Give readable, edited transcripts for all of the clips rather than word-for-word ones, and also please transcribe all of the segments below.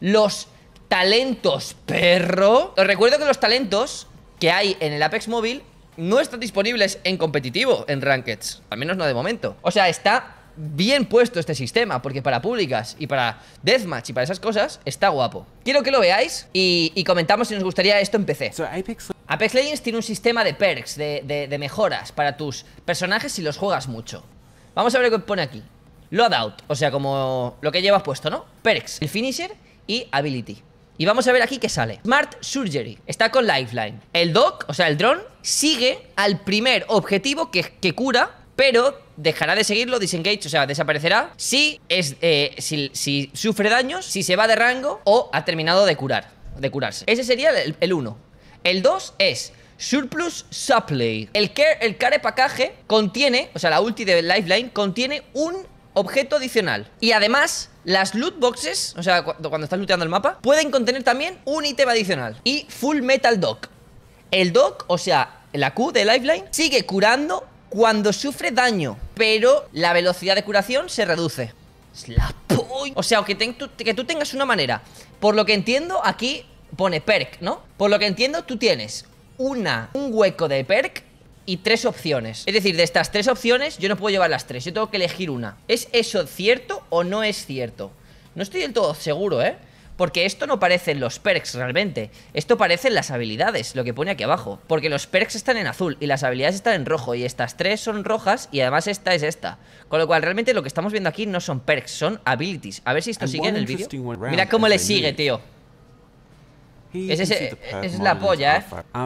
los talentos, perro. Os recuerdo que los talentos que hay en el Apex móvil no están disponibles en competitivo, en Rankeds. Al menos no de momento. O sea, está bien puesto este sistema, porque para públicas y para Deathmatch y para esas cosas está guapo. Quiero que lo veáis y comentamos si nos gustaría esto en PC. Apex Legends tiene un sistema de perks, de mejoras para tus personajes si los juegas mucho. Vamos a ver lo que pone aquí. Loadout, o sea, como lo que llevas puesto, ¿no? Perks, el finisher y ability. Y vamos a ver aquí qué sale. Smart Surgery, está con Lifeline. El Doc, o sea, el dron, sigue al primer objetivo que cura, pero dejará de seguirlo, disengage, o sea, desaparecerá si sufre daños, si se va de rango o ha terminado de curarse. Ese sería el 1. El 2 es Surplus Supply. El care package contiene, o sea, la ulti de Lifeline contiene un objeto adicional. Y además, las loot boxes, o sea, cuando estás looteando el mapa, pueden contener también un ítem adicional. Y Full Metal Doc. El Doc, o sea, la Q de Lifeline, sigue curando cuando sufre daño, pero la velocidad de curación se reduce. Es la polla. O sea, que tú tengas una manera. Por lo que entiendo, aquí pone perk, ¿no? Por lo que entiendo, tú tienes un hueco de perk y 3 opciones. Es decir, de estas 3 opciones yo no puedo llevar las 3, yo tengo que elegir una. ¿Es eso cierto o no es cierto? No estoy del todo seguro, porque esto no parecen los perks realmente. Esto parecen las habilidades, lo que pone aquí abajo. Porque los perks están en azul y las habilidades están en rojo. Y estas 3 son rojas y además esta es esta. Con lo cual realmente lo que estamos viendo aquí no son perks, son abilities. A ver si esto sigue en el vídeo. Mira cómo le sigue, tío. Esa es la polla,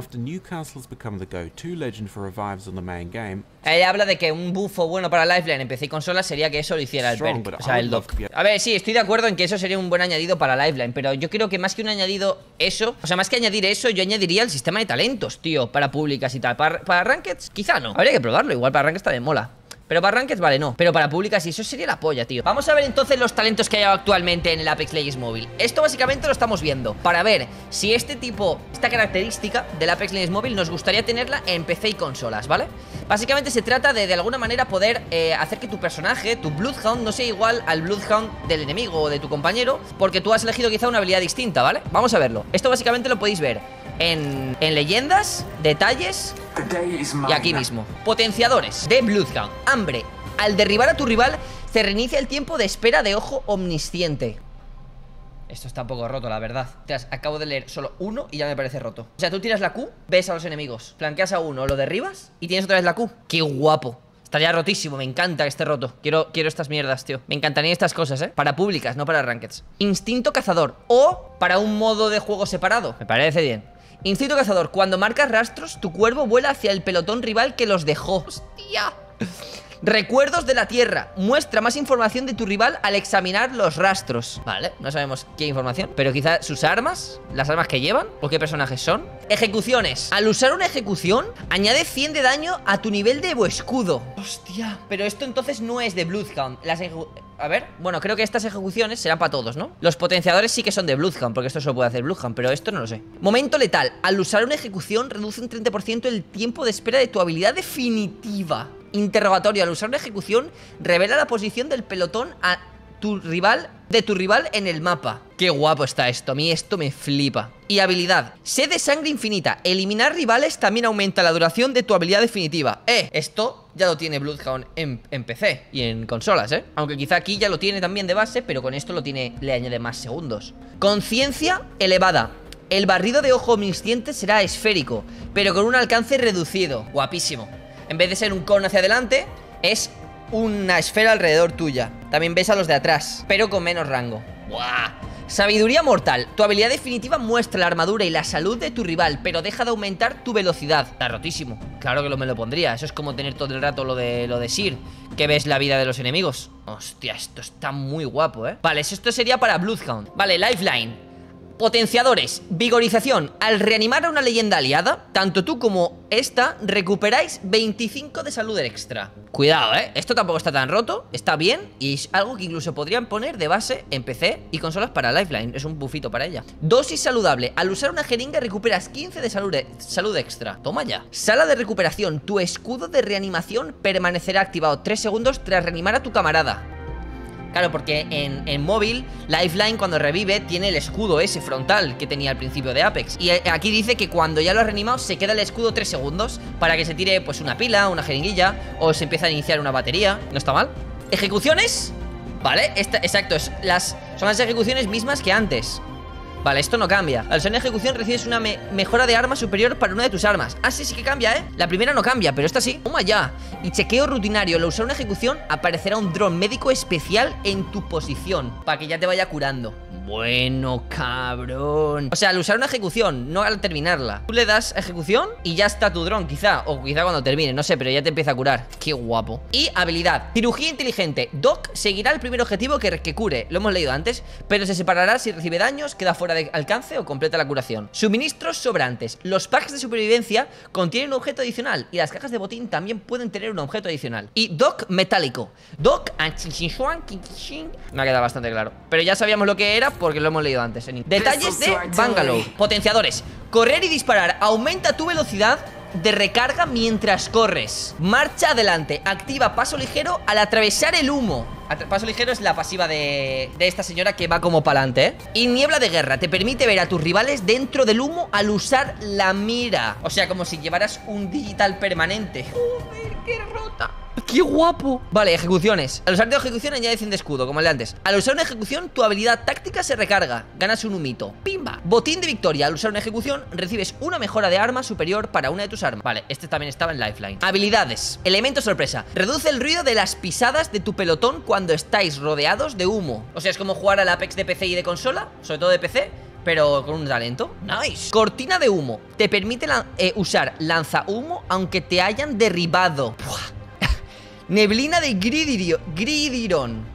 Ella habla de que un buffo bueno para Lifeline en PC y consolas sería que eso lo hiciera el perk, o sea, el Doc. A ver, sí, estoy de acuerdo en que eso sería un buen añadido para Lifeline, pero yo creo que más que un añadido eso, o sea, más que añadir eso, yo añadiría el sistema de talentos, tío, para públicas y tal. Para Rankeds, quizá no. Habría que probarlo, igual para Rankeds también mola. Pero para Rankeds vale, no. Pero para públicas sí, eso sería la polla, tío. Vamos a ver entonces los talentos que hay actualmente en el Apex Legends móvil. Esto básicamente lo estamos viendo para ver si esta característica del Apex Legends móvil nos gustaría tenerla en PC y consolas, ¿vale? Básicamente se trata de alguna manera poder hacer que tu personaje, tu Bloodhound, no sea igual al Bloodhound del enemigo o de tu compañero, porque tú has elegido quizá una habilidad distinta, ¿vale? Vamos a verlo. Esto básicamente lo podéis ver en leyendas, detalles y aquí mismo. Potenciadores de Bloodhound. Hambre. Al derribar a tu rival se reinicia el tiempo de espera de ojo omnisciente. Esto está un poco roto, la verdad. Acabo de leer solo uno y ya me parece roto. O sea, tú tiras la Q, ves a los enemigos, flanqueas a uno, lo derribas y tienes otra vez la Q. ¡Qué guapo! Estaría rotísimo, me encanta que esté roto. Quiero estas mierdas, tío. Me encantarían estas cosas, para públicas, no para rankeds. Instinto cazador o para un modo de juego separado. Me parece bien. Instinto cazador. Cuando marcas rastros, tu cuervo vuela hacia el pelotón rival que los dejó. ¡Hostia! Recuerdos de la tierra. Muestra más información de tu rival al examinar los rastros. Vale, no sabemos qué información, pero quizá sus armas, las armas que llevan o qué personajes son. Ejecuciones. Al usar una ejecución, añade 100 de daño a tu nivel de escudo. Hostia, pero esto entonces no es de Bloodhound. A ver, bueno, creo que estas ejecuciones serán para todos, ¿no? Los potenciadores sí que son de Bloodhound, porque esto solo puede hacer Bloodhound, pero esto no lo sé. Momento letal. Al usar una ejecución, reduce un 30% el tiempo de espera de tu habilidad definitiva. Interrogatorio. Al usar una ejecución, revela la posición del pelotón a tu rival en el mapa. Qué guapo está esto, a mí esto me flipa. Y habilidad, sed de sangre infinita. Eliminar rivales también aumenta la duración de tu habilidad definitiva. Esto ya lo tiene Bloodhound en PC y en consolas, aunque quizá aquí ya lo tiene también de base, pero con esto le añade más segundos. Conciencia elevada. El barrido de ojo omnisciente será esférico, pero con un alcance reducido. Guapísimo. En vez de ser un cono hacia adelante, es una esfera alrededor tuya. También ves a los de atrás, pero con menos rango. ¡Buah! Sabiduría mortal. Tu habilidad definitiva muestra la armadura y la salud de tu rival, pero deja de aumentar tu velocidad. Está rotísimo. Claro que me lo pondría. Eso es como tener todo el rato lo de Sir, que ves la vida de los enemigos. Hostia, esto está muy guapo, Vale, esto sería para Bloodhound. Vale, Lifeline. Potenciadores, vigorización. Al reanimar a una leyenda aliada, tanto tú como esta recuperáis 25 de salud extra. Cuidado, esto tampoco está tan roto. Está bien y es algo que incluso podrían poner de base en PC y consolas para Lifeline. Es un bufito para ella. Dosis saludable. Al usar una jeringa recuperas 15 de salud extra. Toma ya. Sala de recuperación. Tu escudo de reanimación permanecerá activado 3 segundos tras reanimar a tu camarada. Claro, porque en móvil, Lifeline cuando revive tiene el escudo ese frontal que tenía al principio de Apex. Y aquí dice que cuando ya lo has reanimado se queda el escudo 3 segundos para que se tire pues una pila, una jeringuilla, o se empieza a iniciar una batería. No está mal. Ejecuciones, vale, exacto, son las ejecuciones mismas que antes. Vale, esto no cambia. Al usar una ejecución recibes una mejora de arma superior para una de tus armas. Ah, sí que cambia, ¿eh? La primera no cambia, pero esta sí. Toma ya. Y chequeo rutinario. Al usar una ejecución aparecerá un dron médico especial en tu posición para que ya te vaya curando. Bueno, cabrón. O sea, al usar una ejecución, no al terminarla. Tú le das ejecución y ya está tu dron, quizá. O quizá cuando termine, no sé, pero ya te empieza a curar. Qué guapo. Y habilidad. Cirugía inteligente. Doc seguirá el primer objetivo que cure. Lo hemos leído antes, pero se separará si recibe daños, queda fuera de alcance o completa la curación. Suministros sobrantes. Los packs de supervivencia contienen un objeto adicional y las cajas de botín también pueden tener un objeto adicional. Y Doc metálico. Doc me ha quedado bastante claro, pero ya sabíamos lo que era porque lo hemos leído antes. Detalles de Bangalore. Potenciadores. Correr y disparar. Aumenta tu velocidad de recarga mientras corres. Marcha adelante. Activa paso ligero al atravesar el humo. Paso ligero es la pasiva de esta señora que va como para adelante, ¿eh? Y niebla de guerra. Te permite ver a tus rivales dentro del humo al usar la mira. O sea, como si llevaras un digital permanente. Joder, qué rota. ¡Qué guapo! Vale, ejecuciones. Al usar de ejecución añades 100 de escudo, como el de antes. Al usar una ejecución, tu habilidad táctica se recarga. Ganas un humito. ¡Pimba! Botín de victoria. Al usar una ejecución, recibes una mejora de arma superior para una de tus armas. Vale, este también estaba en Lifeline. Habilidades. Elemento sorpresa. Reduce el ruido de las pisadas de tu pelotón cuando estáis rodeados de humo. O sea, es como jugar al Apex de PC y de consola, sobre todo de PC, pero con un talento. Nice. Cortina de humo. Te permite usar lanza humo aunque te hayan derribado. Buah. Neblina de Gridiron.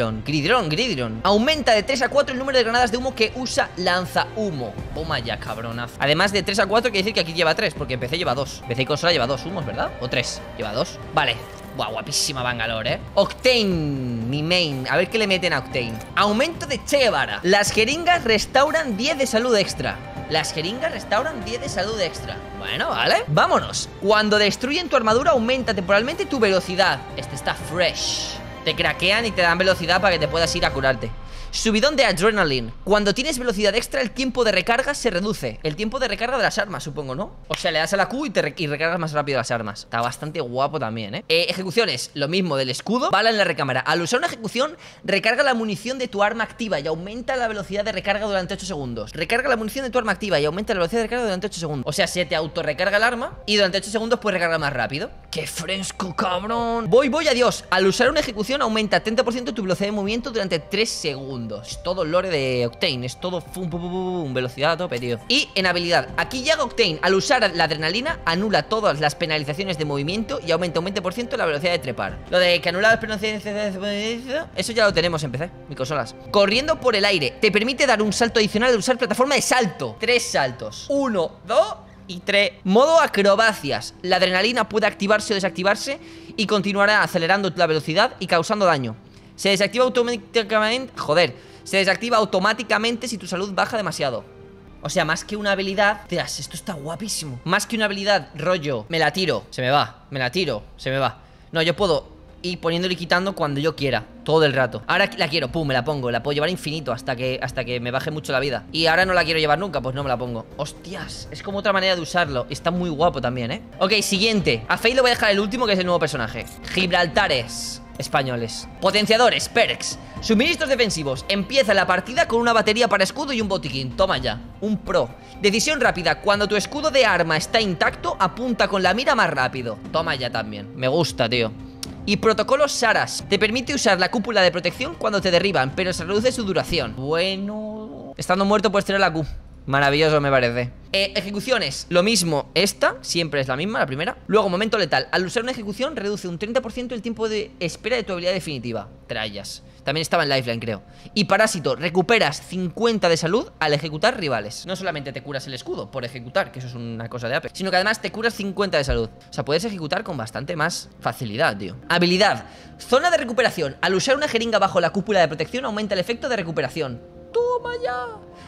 Aumenta de 3 a 4 el número de granadas de humo que usa lanza humo. Toma ya, cabronazo. Además de 3 a 4 quiere decir que aquí lleva 3, porque en PC lleva 2. PC y consola lleva 2 humos, ¿verdad? O 3, lleva 2. Vale. Buah, guapísima Bangalore, ¿eh? Octane, mi main. A ver qué le meten a Octane. Aumento de Che Guevara. Las jeringas restauran 10 de salud extra. Las jeringas restauran 10 de salud extra. Bueno, vale. Vámonos. Cuando destruyen tu armadura aumenta temporalmente tu velocidad. Este está fresh. Te craquean y te dan velocidad para que te puedas ir a curarte. Subidón de adrenaline. Cuando tienes velocidad extra, el tiempo de recarga se reduce. El tiempo de recarga de las armas, supongo, ¿no? O sea, le das a la Q y recargas más rápido las armas. Está bastante guapo también, ¿eh? Ejecuciones, lo mismo del escudo. Bala en la recámara. Al usar una ejecución, recarga la munición de tu arma activa y aumenta la velocidad de recarga durante 8 segundos. Recarga la munición de tu arma activa y aumenta la velocidad de recarga durante 8 segundos. O sea, se te autorrecarga el arma y durante 8 segundos puedes recargar más rápido. ¡Qué fresco, cabrón! Voy, adiós. Al usar una ejecución, aumenta 30% tu velocidad de movimiento durante 3 segundos. Todo el lore de Octane. Es todo velocidad a tope, tío. Y en habilidad, aquí llega Octane. Al usar la adrenalina, anula todas las penalizaciones de movimiento y aumenta un 20% la velocidad de trepar. Lo de que anula las penalizaciones de... Eso ya lo tenemos en PC, mi consolas. Corriendo por el aire. Te permite dar un salto adicional al usar plataforma de salto. 3 saltos. 1, 2 y 3. Modo acrobacias. La adrenalina puede activarse o desactivarse y continuará acelerando la velocidad y causando daño. Se desactiva automáticamente. Se desactiva automáticamente si tu salud baja demasiado. O sea, más que una habilidad. Tías, esto está guapísimo. Más que una habilidad, rollo, me la tiro, se me va, me la tiro, se me va. No, yo puedo ir poniéndole y quitando cuando yo quiera, todo el rato. Ahora la quiero, pum, me la pongo. La puedo llevar infinito hasta que me baje mucho la vida. Y ahora no la quiero llevar nunca, pues no me la pongo. Hostias, es como otra manera de usarlo. Está muy guapo también, ¿eh? Ok, siguiente. A Faye lo voy a dejar el último, que es el nuevo personaje. Gibraltares españoles. Potenciadores, perks, suministros defensivos. Empieza la partida con una batería para escudo y un botiquín. Toma ya, un pro. Decisión rápida, cuando tu escudo de arma está intacto, apunta con la mira más rápido. Toma ya también, me gusta, tío. Y protocolos Saras. Te permite usar la cúpula de protección cuando te derriban, pero se reduce su duración. Bueno, estando muerto puedes tener la Q. Maravilloso, me parece. Ejecuciones, lo mismo. Esta siempre es la misma, la primera. Luego, momento letal. Al usar una ejecución, reduce un 30% el tiempo de espera de tu habilidad definitiva. Trallas. También estaba en Lifeline, creo. Y parásito, recuperas 50 de salud al ejecutar rivales. No solamente te curas el escudo por ejecutar, que eso es una cosa de Apex, sino que además te curas 50 de salud. O sea, puedes ejecutar con bastante más facilidad, tío. Habilidad, zona de recuperación. Al usar una jeringa bajo la cúpula de protección, aumenta el efecto de recuperación. ¡Toma ya!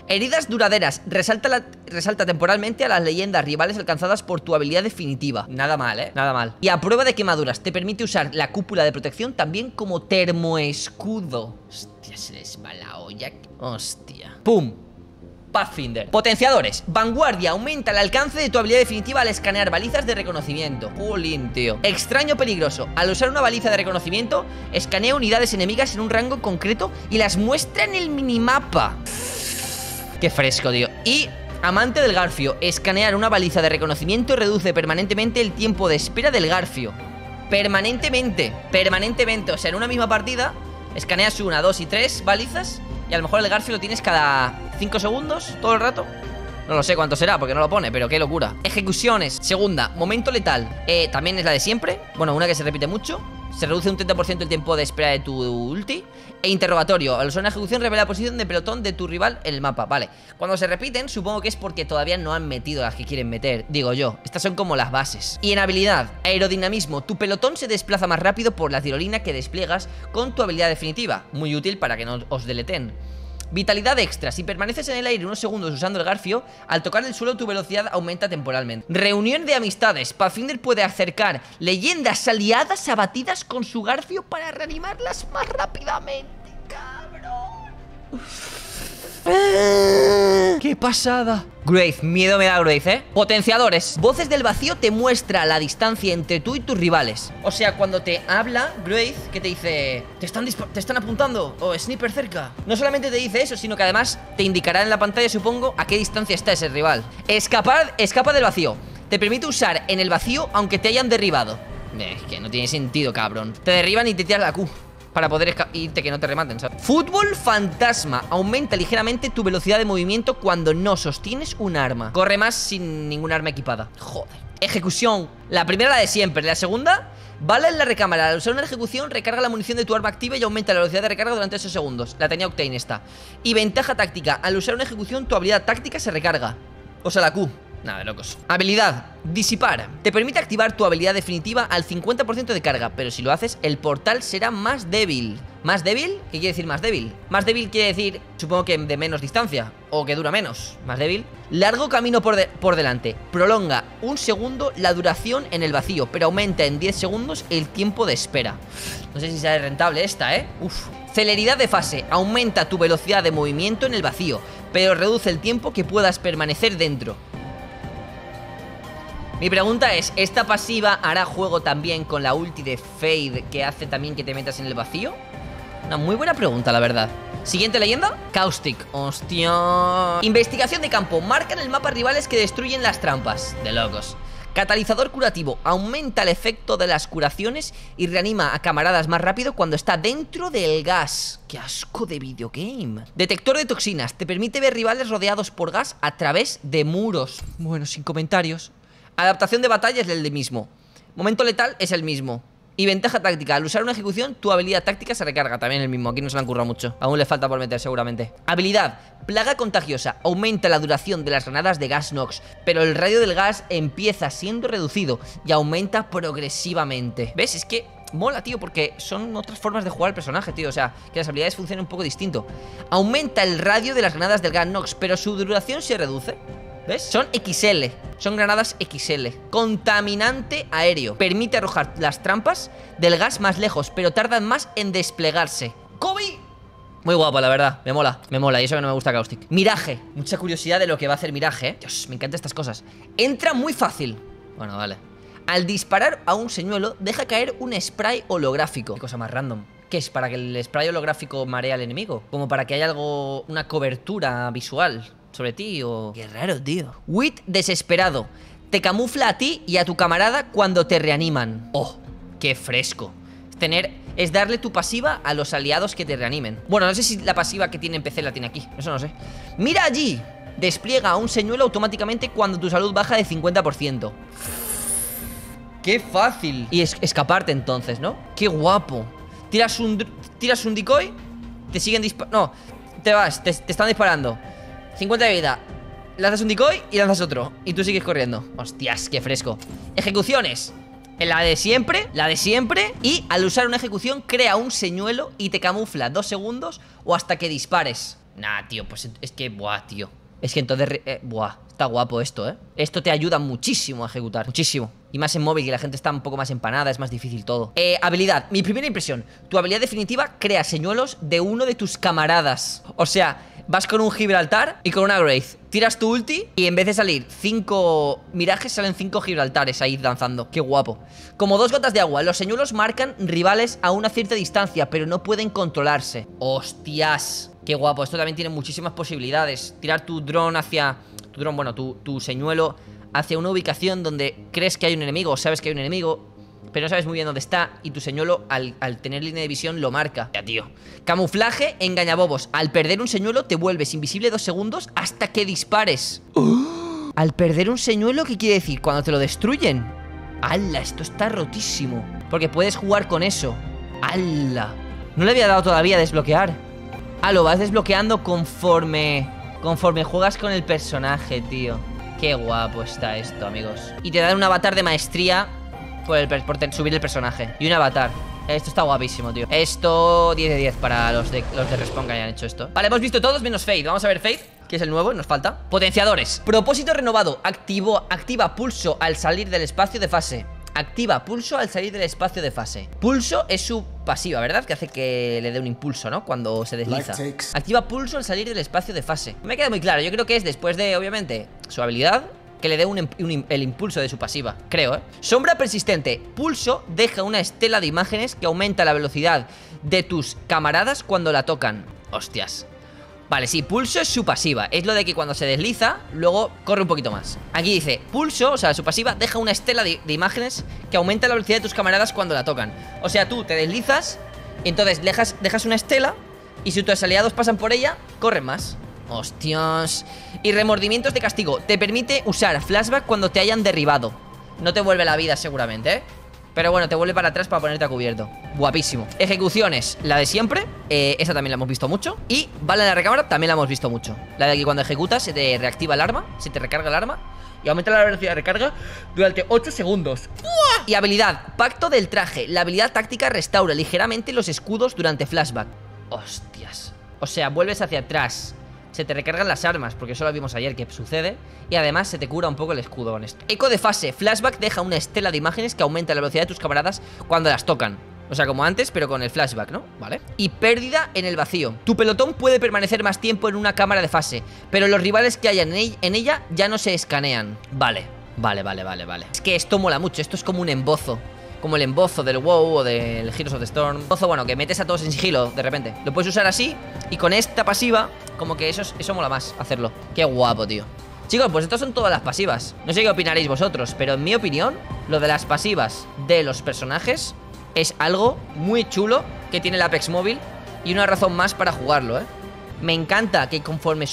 Heridas duraderas. Resalta temporalmente a las leyendas rivales alcanzadas por tu habilidad definitiva. Nada mal, nada mal. Y a prueba de quemaduras. Te permite usar la cúpula de protección también como termoescudo. Hostia, se les va la olla. Hostia. ¡Pum! Pathfinder. Potenciadores. Vanguardia. Aumenta el alcance de tu habilidad definitiva al escanear balizas de reconocimiento. Jolín, tío. Extraño peligroso. Al usar una baliza de reconocimiento, escanea unidades enemigas en un rango concreto y las muestra en el minimapa. Qué fresco, tío. Y amante del garfio. Escanear una baliza de reconocimiento reduce permanentemente el tiempo de espera del garfio. Permanentemente. O sea, en una misma partida escaneas 1, 2 y 3 balizas y a lo mejor el garfio lo tienes cada 5 segundos todo el rato. No lo sé cuánto será porque no lo pone, pero qué locura. Ejecuciones. Segunda, momento letal. También es la de siempre. Bueno, una que se repite mucho. Se reduce un 30% el tiempo de espera de tu ulti. E interrogatorio. Al usar una ejecución revela la posición de pelotón de tu rival en el mapa. Vale. Cuando se repiten, supongo que es porque todavía no han metido las que quieren meter. Digo yo. Estas son como las bases. Y en habilidad, aerodinamismo. Tu pelotón se desplaza más rápido por la tirolina que despliegas con tu habilidad definitiva. Muy útil para que no os deleten. Vitalidad extra. Si permaneces en el aire unos segundos usando el garfio, al tocar el suelo tu velocidad aumenta temporalmente. Reunión de amistades. Pathfinder puede acercar leyendas aliadas abatidas con su garfio para reanimarlas más rápidamente. Cabrón. ¡Qué pasada! Wraith, miedo me da Wraith, Potenciadores. Voces del vacío te muestra la distancia entre tú y tus rivales. O sea, cuando te habla Wraith, que te dice te están apuntando, o sniper cerca. No solamente te dice eso, sino que además te indicará en la pantalla, supongo, a qué distancia está ese rival. Escapa del vacío. Te permite usar en el vacío aunque te hayan derribado. Es que no tiene sentido, cabrón. Te derriban y te tiran la Q para poder irte, que no te rematen, ¿sabes? Fútbol fantasma. Aumenta ligeramente tu velocidad de movimiento cuando no sostienes un arma. Corre más sin ningún arma equipada. Joder. Ejecución. La primera, la de siempre. La segunda, bala en la recámara. Al usar una ejecución, recarga la munición de tu arma activa y aumenta la velocidad de recarga durante esos segundos. La tenía Octane esta. Y ventaja táctica. Al usar una ejecución, tu habilidad táctica se recarga. O sea, la Q. Nada de locos. Habilidad, disipar. Te permite activar tu habilidad definitiva al 50% de carga, pero si lo haces, el portal será más débil. ¿Más débil? ¿Qué quiere decir más débil? Más débil quiere decir, supongo que de menos distancia, o que dura menos. Más débil. Largo camino por delante. Prolonga un segundo la duración en el vacío, pero aumenta en 10 segundos el tiempo de espera. No sé si sea rentable esta, Uf. Celeridad de fase. Aumenta tu velocidad de movimiento en el vacío, pero reduce el tiempo que puedas permanecer dentro. Mi pregunta es, ¿esta pasiva hará juego también con la ulti de Fade que hace también que te metas en el vacío? Una muy buena pregunta, la verdad. Siguiente leyenda, Caustic. Hostia. Investigación de campo. Marca en el mapa rivales que destruyen las trampas. De locos. Catalizador curativo. Aumenta el efecto de las curaciones y reanima a camaradas más rápido cuando está dentro del gas. ¡Qué asco de videogame! Detector de toxinas. Te permite ver rivales rodeados por gas a través de muros. Bueno, sin comentarios. Adaptación de batalla es el mismo. Momento letal es el mismo. Y ventaja táctica. Al usar una ejecución, tu habilidad táctica se recarga. También el mismo. Aquí no se le han currado mucho. Aún le falta por meter seguramente. Habilidad. Plaga contagiosa. Aumenta la duración de las granadas de gas Nox, pero el radio del gas empieza siendo reducido y aumenta progresivamente. ¿Ves? Es que mola, tío, porque son otras formas de jugar al personaje, tío. O sea, que las habilidades funcionan un poco distinto. Aumenta el radio de las granadas del gas Nox, pero su duración se reduce. ¿Ves? Son XL. Son granadas XL. Contaminante aéreo. Permite arrojar las trampas del gas más lejos, pero tardan más en desplegarse. ¡Kobe! Muy guapa, la verdad. Me mola. Me mola. Y eso que no me gusta Caustic. Miraje. Mucha curiosidad de lo que va a hacer Miraje, Dios, me encantan estas cosas. Entra muy fácil. Bueno, vale. Al disparar a un señuelo, deja caer un spray holográfico. Qué cosa más random. ¿Qué es? ¿Para que el spray holográfico marea al enemigo? ¿Como para que haya algo, una cobertura visual sobre ti o...? Qué raro, tío. Wit desesperado. Te camufla a ti y a tu camarada cuando te reaniman. ¡Oh! ¡Qué fresco! Es darle tu pasiva a los aliados que te reanimen. Bueno, no sé si la pasiva que tiene en PC la tiene aquí. Eso no sé. ¡Mira allí! Despliega un señuelo automáticamente cuando tu salud baja de 50%. ¡Qué fácil! Y escaparte entonces, ¿no? ¡Qué guapo! Tiras un decoy, te siguen disparando. No, te vas, te están disparando. 50 de vida. Lanzas un decoy y lanzas otro. Y tú sigues corriendo. Hostias, qué fresco. Ejecuciones. La de siempre. Y al usar una ejecución crea un señuelo y te camufla 2 segundos o hasta que dispares. Nah, tío, pues es que, buah, tío. Es que entonces, buah, está guapo esto, ¿eh? Esto te ayuda muchísimo a ejecutar, muchísimo. Y más en móvil, que la gente está un poco más empanada, es más difícil todo. Habilidad, mi primera impresión. Tu habilidad definitiva crea señuelos de uno de tus camaradas. O sea, vas con un Gibraltar y con una Wraith. Tiras tu ulti y en vez de salir 5 mirajes, salen 5 Gibraltares ahí danzando. Qué guapo. Como 2 gotas de agua, los señuelos marcan rivales a una cierta distancia, pero no pueden controlarse. Hostias. Qué guapo, esto también tiene muchísimas posibilidades. Tirar tu dron hacia... Tu dron, bueno, tu señuelo hacia una ubicación donde crees que hay un enemigo o sabes que hay un enemigo, pero no sabes muy bien dónde está. Y tu señuelo, al tener línea de visión, lo marca. Ya, tío. Camuflaje, engañabobos. Al perder un señuelo, te vuelves invisible 2 segundos hasta que dispares. Al perder un señuelo, ¿qué quiere decir? Cuando te lo destruyen. ¡Hala! Esto está rotísimo. Porque puedes jugar con eso. ¡Hala! No le había dado todavía a desbloquear. Ah, lo vas desbloqueando conforme juegas con el personaje, tío. Qué guapo está esto, amigos. Y te dan un avatar de maestría por subir el personaje. Y un avatar. Esto está guapísimo, tío. Esto 10 de 10 para los de Respawn que hayan hecho esto. Vale, hemos visto todos menos Faith. Vamos a ver Faith, que es el nuevo, nos falta. Potenciadores. Propósito renovado. Activa pulso al salir del espacio de fase. Activa pulso al salir del espacio de fase. Pulso es su pasiva, ¿verdad? Que hace que le dé un impulso, ¿no? Cuando se desliza. Activa pulso al salir del espacio de fase. Me queda muy claro, yo creo que es después de, obviamente, su habilidad, que le dé el impulso de su pasiva. Creo, ¿eh? Sombra persistente. Pulso deja una estela de imágenes que aumenta la velocidad de tus camaradas cuando la tocan. Hostias. Vale, sí, pulso es su pasiva. Es lo de que cuando se desliza, luego corre un poquito más. Aquí dice, pulso, o sea, su pasiva deja una estela de imágenes que aumenta la velocidad de tus camaradas cuando la tocan. O sea, tú te deslizas, entonces dejas una estela, y si tus aliados pasan por ella, corren más. Hostias. Y remordimientos de castigo. Te permite usar flashback cuando te hayan derribado. No te vuelve la vida seguramente, ¿eh? Pero bueno, te vuelve para atrás para ponerte a cubierto. Guapísimo. Ejecuciones, la de siempre. Esa también la hemos visto mucho. Y bala de la recámara también la hemos visto mucho. La de que cuando ejecutas se te reactiva el arma, se te recarga el arma y aumenta la velocidad de recarga durante 8 segundos. ¡Buah! Y habilidad, pacto del traje. La habilidad táctica restaura ligeramente los escudos durante flashback. Hostias. O sea, vuelves hacia atrás, se te recargan las armas, porque eso lo vimos ayer que sucede. Y además se te cura un poco el escudo con esto. Eco de fase, flashback deja una estela de imágenes que aumenta la velocidad de tus camaradas cuando las tocan. O sea, como antes, pero con el flashback, ¿no? Vale. Y pérdida en el vacío. Tu pelotón puede permanecer más tiempo en una cámara de fase, pero los rivales que hayan en ella ya no se escanean. Vale. Es que esto mola mucho, esto es como un embozo. Como el embozo del WoW o del Heroes of the Storm. Embozo, bueno, que metes a todos en sigilo de repente. Lo puedes usar así, y con esta pasiva, como que eso mola más hacerlo. Qué guapo, tío. Chicos, pues estas son todas las pasivas. No sé qué opinaréis vosotros, pero en mi opinión, lo de las pasivas de los personajes es algo muy chulo que tiene el Apex Móvil y una razón más para jugarlo, ¿eh? Me encanta que conforme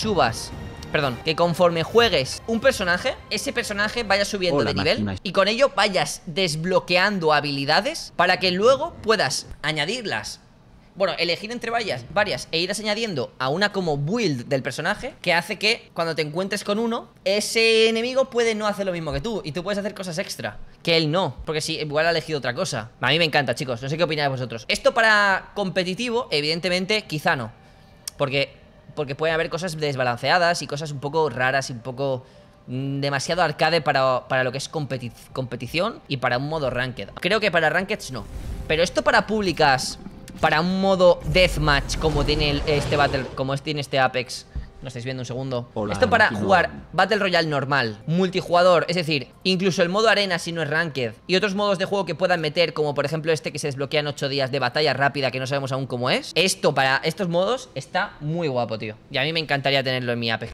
que conforme juegues un personaje, ese personaje vaya subiendo de nivel y con ello vayas desbloqueando habilidades para que luego puedas añadirlas. Bueno, elegir entre varias e irás añadiendo a una como build del personaje, que hace que cuando te encuentres con uno, ese enemigo puede no hacer lo mismo que tú y tú puedes hacer cosas extra que él no, porque si igual ha elegido otra cosa. A mí me encanta, chicos, no sé qué opináis vosotros. Esto para competitivo, evidentemente, quizá no, porque puede haber cosas desbalanceadas y cosas un poco raras y un poco demasiado arcade para lo que es competición y para un modo ranked. Creo que para rankeds no, pero esto para públicas, para un modo deathmatch como tiene tiene este Apex. No estáis viendo un segundo. Hola, esto para jugar Battle Royale normal, multijugador, es decir, incluso el modo arena si no es ranked, y otros modos de juego que puedan meter, como por ejemplo este que se desbloquea en 8 días de batalla rápida, que no sabemos aún cómo es. Esto para estos modos está muy guapo, tío. Y a mí me encantaría tenerlo en mi Apex.